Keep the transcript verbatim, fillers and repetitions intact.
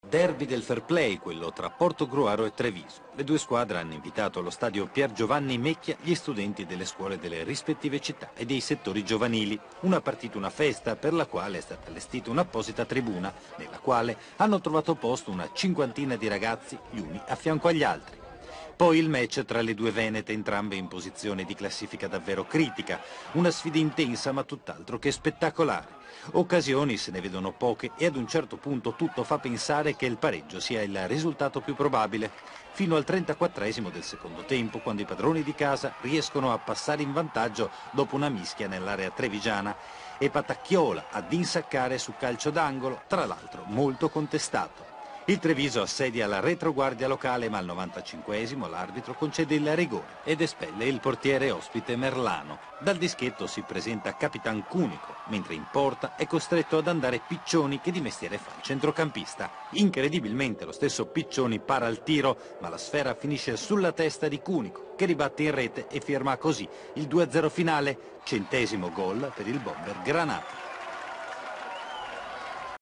Derby del fair play, quello tra Portogruaro e Treviso. Le due squadre hanno invitato allo stadio Pier Giovanni Mecchia gli studenti delle scuole delle rispettive città e dei settori giovanili. Una partita, una festa, per la quale è stata allestita un'apposita tribuna, nella quale hanno trovato posto una cinquantina di ragazzi, gli uni a fianco agli altri. Poi il match tra le due venete, entrambe in posizione di classifica davvero critica. Una sfida intensa ma tutt'altro che spettacolare. Occasioni se ne vedono poche e ad un certo punto tutto fa pensare che il pareggio sia il risultato più probabile. Fino al trentaquattresimo del secondo tempo, quando i padroni di casa riescono a passare in vantaggio dopo una mischia nell'area trevigiana e Patacchiola ad insaccare su calcio d'angolo, tra l'altro molto contestato. Il Treviso assedia la retroguardia locale, ma al novantacinquesimo l'arbitro concede il rigore ed espelle il portiere ospite Merlano. Dal dischetto si presenta Capitan Cunico, mentre in porta è costretto ad andare Piccioni, che di mestiere fa il centrocampista. Incredibilmente lo stesso Piccioni para al tiro, ma la sfera finisce sulla testa di Cunico, che ribatte in rete e firma così il due a zero finale, centesimo gol per il bomber Granata.